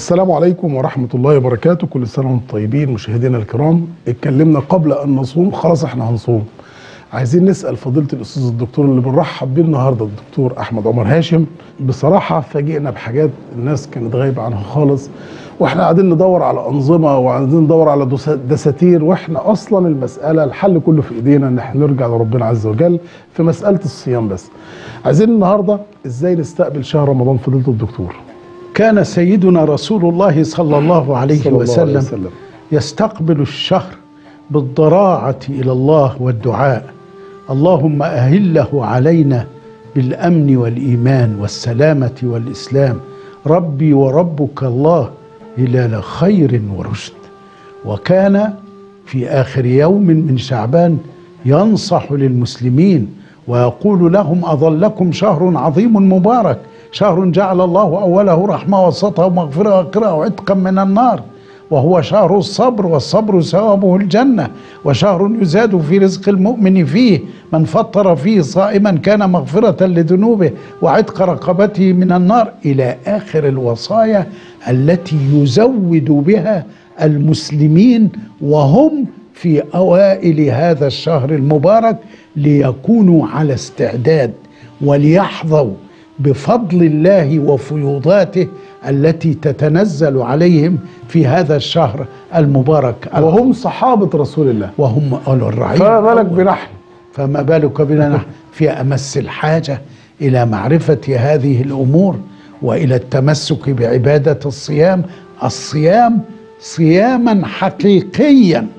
السلام عليكم ورحمة الله وبركاته. كل سنة وانتم طيبين مشاهدينا الكرام. اتكلمنا قبل أن نصوم، خلاص احنا هنصوم. عايزين نسأل فضيلة الأستاذ الدكتور اللي بنرحب بيه النهاردة، الدكتور أحمد عمر هاشم. بصراحة فاجئنا بحاجات الناس كانت غايبة عنها خالص، واحنا قاعدين ندور على أنظمة وقاعدين ندور على دساتير، واحنا أصلا المسألة الحل كله في إيدينا إن احنا نرجع لربنا عز وجل في مسألة الصيام. بس عايزين النهاردة إزاي نستقبل شهر رمضان فضيلة الدكتور. كان سيدنا رسول الله صلى الله عليه وسلم يستقبل الشهر بالضراعة إلى الله والدعاء: اللهم أهله علينا بالأمن والإيمان والسلامة والإسلام، ربي وربك الله هلال خير ورشد. وكان في آخر يوم من شعبان ينصح للمسلمين ويقول لهم: أظلكم شهر عظيم مبارك، شهر جعل الله أوله رحمة وسطه مغفرة وآخره عتقا من النار، وهو شهر الصبر، والصبر ثوابه الجنة، وشهر يزاد في رزق المؤمن فيه، من فطر فيه صائما كان مغفرة لذنوبه وعتق رقبته من النار، إلى آخر الوصايا التي يزود بها المسلمين وهم في أوائل هذا الشهر المبارك، ليكونوا على استعداد وليحظوا بفضل الله وفيوضاته التي تتنزل عليهم في هذا الشهر المبارك، وهم صحابة رسول الله، وهم أولو الرعيل. فما بالك بنحن، فما بالك بنا نحن في أمس الحاجة إلى معرفة هذه الأمور وإلى التمسك بعبادة الصيام. الصيام صياما حقيقيا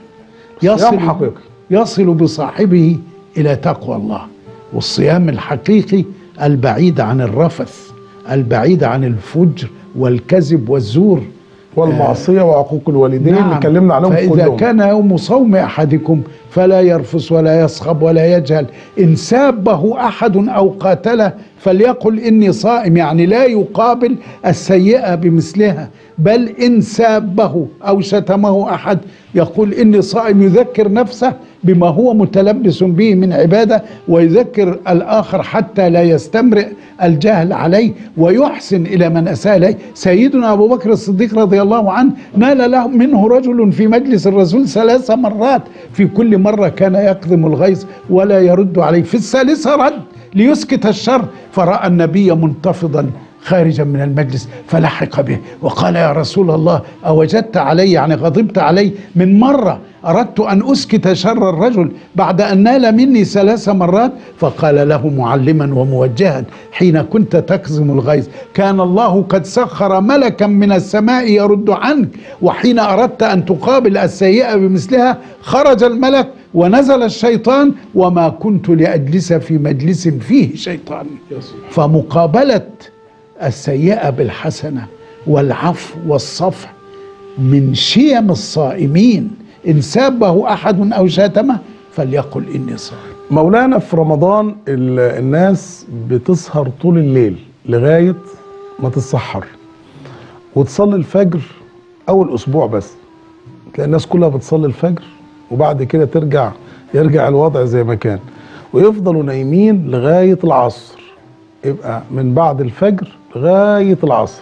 يصل بصاحبه إلى تقوى الله، والصيام الحقيقي البعيد عن الرفث، البعيد عن الفجر والكذب والزور والمعصية وعقوق الوالدين. نعم. اتكلمنا عنهم كلهم. فإذا كان يوم صوم أحدكم فلا يرفث ولا يصخب ولا يجهل، إن سابه أحد أو قاتله فليقل إني صائم، يعني لا يقابل السيئة بمثلها، بل إن سابه أو شتمه أحد يقول إني صائم، يذكر نفسه بما هو متلبس به من عبادة، ويذكر الآخر حتى لا يستمرئ الجهل عليه، ويحسن إلى من أساء إليه. سيدنا أبو بكر الصديق رضي الله عنه نال له منه رجل في مجلس الرسول 3 مرات، في كل مرة كان يكظم الغيظ ولا يرد عليه، في الثالثة رد ليسكت الشر، فرأى النبي منتفضا خارجا من المجلس فلحق به وقال: يا رسول الله، أوجدت علي، يعني غضبت علي من مرة أردت أن أسكت شر الرجل بعد أن نال مني 3 مرات؟ فقال له معلما وموجها: حين كنت تكظم الغيظ كان الله قد سخر ملكا من السماء يرد عنك، وحين أردت أن تقابل السيئة بمثلها خرج الملك ونزل الشيطان، وما كنت لأجلس في مجلس فيه شيطان. فمقابلة السيئة بالحسنة والعفو والصفح من شيم الصائمين. إن سابه أحد أو شاتمه فليقل إني صائم. مولانا في رمضان الناس بتسهر طول الليل لغاية ما تتسحر وتصلي الفجر. أول أسبوع بس تلاقي الناس كلها بتصلي الفجر، وبعد كده يرجع الوضع زي ما كان، ويفضلوا نايمين لغاية العصر. يبقى من بعد الفجر لغاية العصر،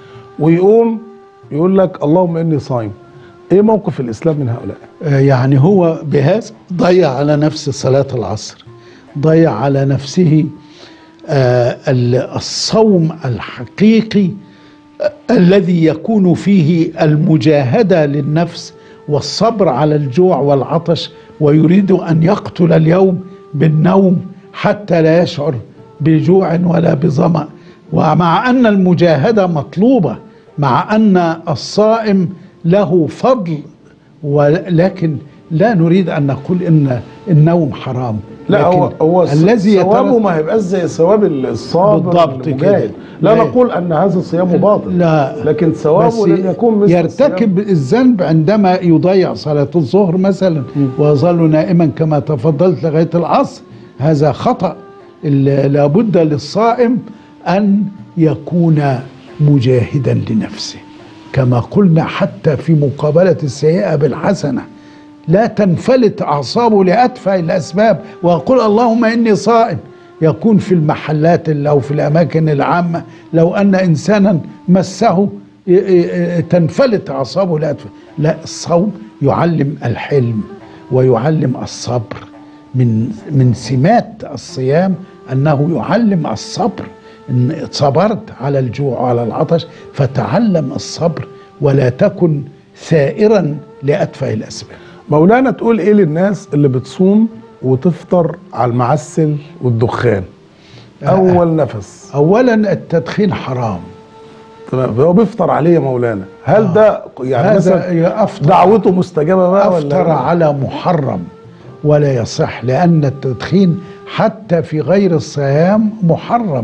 ويقوم يقول لك اللهم إني صايم. ايه موقف الإسلام من هؤلاء؟ يعني هو بهذا ضيع على نفسه صلاة العصر، ضيع على نفسه الصوم الحقيقي الذي يكون فيه المجاهدة للنفس والصبر على الجوع والعطش، ويريد أن يقتل اليوم بالنوم حتى لا يشعر بجوع ولا بظمأ. ومع أن المجاهدة مطلوبة، مع أن الصائم له فضل، ولكن لا نريد أن نقول إن النوم حرام. لا، هو الذي ثوابه ما هيبقاش زي ثواب الصابر بالضبط كده. لا نقول أن هذا الصيام باطل، لا، لكن ثوابه لن يكون مثل يرتكب الذنب عندما يضيع صلاة الظهر مثلا ويظل نائما كما تفضلت لغاية العصر. هذا خطأ. لابد للصائم أن يكون مجاهدا لنفسه كما قلنا، حتى في مقابلة السيئة بالحسنة لا تنفلت أعصابه لأتفه الأسباب ويقول اللهم إني صائم. يكون في المحلات أو في الأماكن العامة، لو أن إنسانا مسه تنفلت أعصابه. لا، الصوم يعلم الحلم ويعلم الصبر. من سمات الصيام أنه يعلم الصبر، إن صبرت على الجوع وعلى العطش فتعلم الصبر ولا تكن ثائرا لأتفه الأسباب. مولانا تقول ايه للناس اللي بتصوم وتفطر على المعسل والدخان اول نفس؟ اولا التدخين حرام. تمام، هو بيفطر عليه يا مولانا، هل ده يعني مثلا دعوته مستجابه بقى افطر ولا على محرم ولا يصح، لان التدخين حتى في غير الصيام محرم،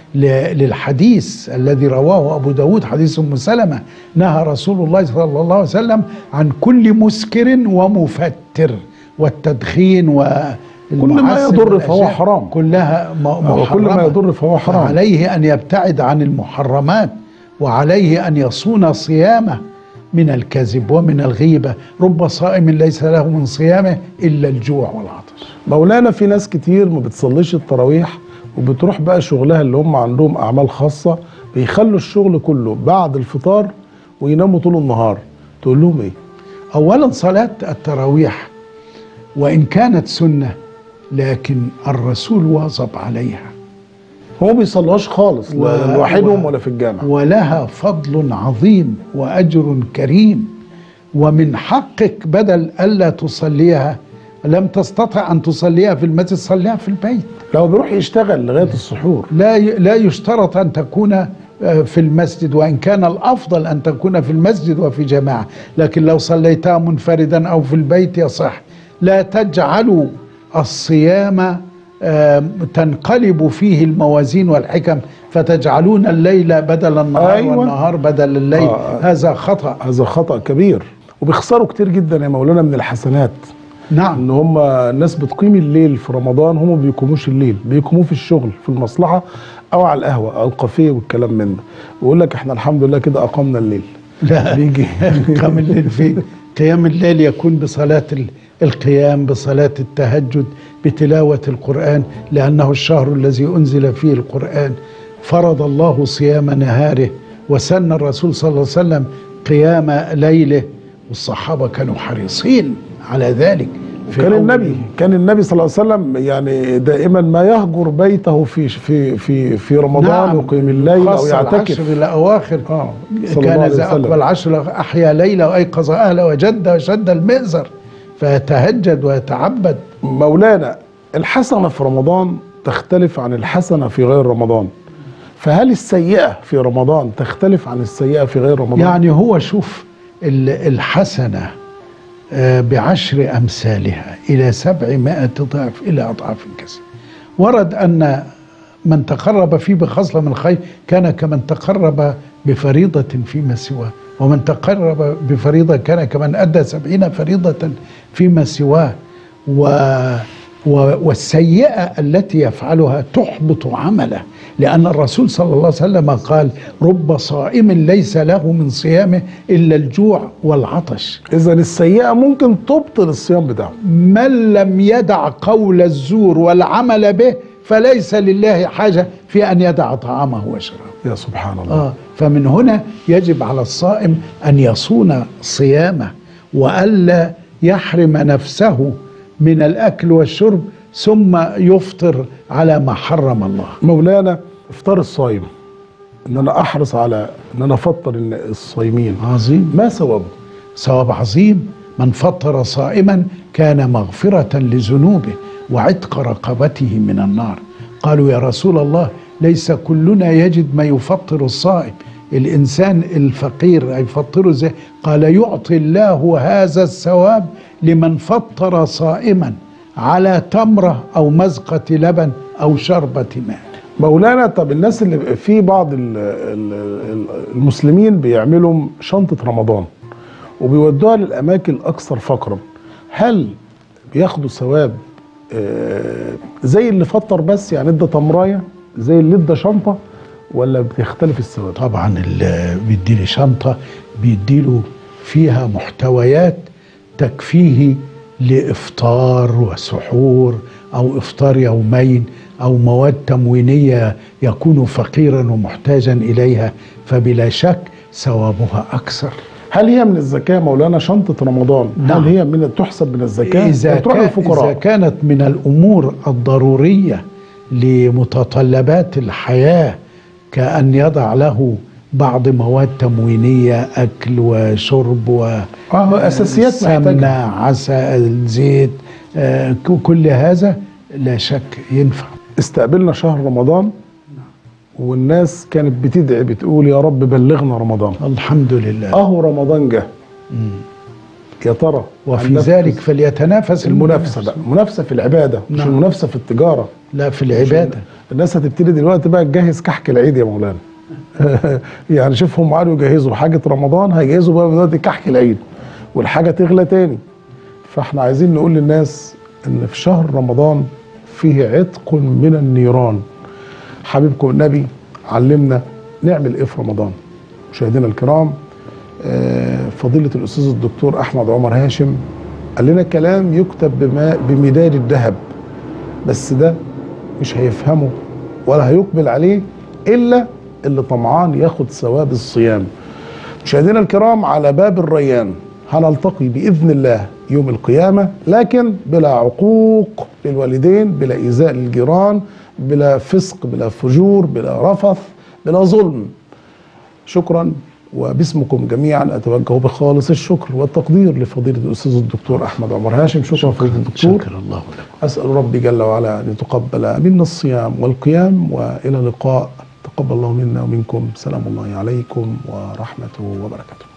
للحديث الذي رواه أبو داود حديث أم سلمة: نهى رسول الله صلى الله عليه وسلم عن كل مسكر ومفتر، والتدخين كل ما يضر فهو حرام، كلها محرمة. كل ما يضر فهو حرام. عليه أن يبتعد عن المحرمات، وعليه أن يصون صيامه من الكذب ومن الغيبة. رب صائم ليس له من صيامه إلا الجوع والعطش. مولانا في ناس كتير ما بتصليش التراويح وبتروح بقى شغلها اللي هم عندهم أعمال خاصة، بيخلوا الشغل كله بعد الفطار ويناموا طول النهار، تقول لهم ايه؟ أولا صلاة التراويح وإن كانت سنة لكن الرسول واظب عليها، هو ما بيصليهاش خالص لا لوحدهم ولا في الجامع، ولها فضل عظيم وأجر كريم. ومن حقك بدل ألا تصليها، لم تستطع أن تصليها في المسجد، صليها في البيت. لو بيروح يشتغل لغاية السحور لا يشترط أن تكون في المسجد، وإن كان الأفضل أن تكون في المسجد وفي جماعة، لكن لو صليتها منفردا أو في البيت يصح. لا تجعلوا الصيام تنقلب فيه الموازين والحكم، فتجعلون الليل بدل النهار. أيوة. والنهار بدل الليل. هذا خطأ، هذا خطأ كبير، وبيخسروا كتير جدا يا مولانا من الحسنات. نعم، ان هم الناس بتقيم الليل في رمضان، هم ما بيقوموش الليل، بيقوموه في الشغل في المصلحة او على القهوة او الكافيه والكلام من ده، ويقول لك احنا الحمد لله كده اقمنا الليل. لا، بيجي قيام الليل فين؟ قيام الليل يكون بصلاة القيام، بصلاة التهجد، بتلاوة القرآن، لأنه الشهر الذي أنزل فيه القرآن. فرض الله صيام نهاره، وسن الرسول صلى الله عليه وسلم قيام ليله، والصحابة كانوا حريصين على ذلك. كان النبي صلى الله عليه وسلم يعني دائما ما يهجر بيته في رمضان. نعم، ويقيم الليل او يعتكف العشر الاواخر. كان اذا اقبل العشر احيا ليله وايقظ اهله وشد المئزر فيتهجد ويتعبد. مولانا الحسنه في رمضان تختلف عن الحسنه في غير رمضان، فهل السيئه في رمضان تختلف عن السيئه في غير رمضان؟ يعني هو شوف، الحسنه ب10 أمثالها إلى 700 ضعف إلى أضعاف كثيرة. ورد أن من تقرب فيه بخصلة من خير كان كمن تقرب بفريضة فيما سواه، ومن تقرب بفريضة كان كمن أدى 70 فريضة فيما سواه. والسيئة التي يفعلها تحبط عمله، لأن الرسول صلى الله عليه وسلم قال: رب صائم ليس له من صيامه إلا الجوع والعطش. إذا السيئة ممكن تبطل الصيام بتاعه. من لم يدع قول الزور والعمل به فليس لله حاجة في أن يدع طعامه وشرابه. يا سبحان الله. فمن هنا يجب على الصائم أن يصون صيامه، وألا يحرم نفسه من الأكل والشرب ثم يفطر على ما حرم الله. مولانا افطار الصايم، ان انا احرص على ان انا افطر الصايمين، عظيم. ما ثوابه؟ ثواب عظيم. من فطر صائما كان مغفرة لذنوبه وعتق رقبته من النار. قالوا: يا رسول الله، ليس كلنا يجد ما يفطر الصائم، الإنسان الفقير هيفطره ازاي؟ قال: يعطي الله هذا الثواب لمن فطر صائما على تمرة أو مزقة لبن أو شربة ماء. مولانا طب الناس اللي في بعض المسلمين بيعملوا شنطة رمضان وبيودوها للأماكن الأكثر فقرا، هل بياخدوا ثواب زي اللي فطر بس، يعني ادى تمراية زي اللي ادى شنطة، ولا بيختلف الثواب؟ طبعا اللي بيديله شنطة بيديله فيها محتويات تكفيه لإفطار وسحور أو إفطار يومين، أو مواد تموينية يكون فقيرا ومحتاجا إليها، فبلا شك ثوابها أكثر. هل هي من الزكاة مولانا شنطة رمضان؟ نعم. هل هي من تحسب من الزكاة؟ إذا كانت من الأمور الضرورية لمتطلبات الحياة، كأن يضع له بعض مواد تموينية، أكل وشرب أساسيات سمنة، عسل، زيت، كل هذا لا شك ينفع. استقبلنا شهر رمضان والناس كانت بتدعي بتقول يا رب بلغنا رمضان. الحمد لله. أهو رمضان جه. يا ترى وفي ذلك فليتنافس المنافسة بقى، منافسة في العبادة. مش نعم. المنافسة في التجارة، لا، في العبادة. الناس هتبتدي دلوقتي بقى تجهز كحك العيد يا مولانا. يعني شوف هم قالوا يجهزوا حاجة رمضان، هيجهزوا بقى دلوقتي كحك العيد والحاجة تغلى تاني. فاحنا عايزين نقول للناس ان في شهر رمضان فيه عتق من النيران. حبيبكم النبي علمنا نعمل ايه في رمضان. مشاهدينا الكرام، فضيلة الأستاذ الدكتور أحمد عمر هاشم قال لنا كلام يكتب بمداد الذهب، بس ده مش هيفهمه ولا هيقبل عليه إلا اللي طمعان ياخد ثواب الصيام. مشاهدينا الكرام، على باب الريان هنلتقي بإذن الله يوم القيامة، لكن بلا عقوق للوالدين، بلا إيذاء للجيران، بلا فسق، بلا فجور، بلا رفث، بلا ظلم. شكرا، وباسمكم جميعا أتوجه بخالص الشكر والتقدير لفضيلة الأستاذ الدكتور أحمد عمر هاشم. شكرا فضيلة الدكتور. شكر الله لكم. أسأل ربي جل وعلا أن يتقبل منا الصيام والقيام، وإلى اللقاء. تقبل الله منا ومنكم. سلام الله عليكم ورحمته وبركاته.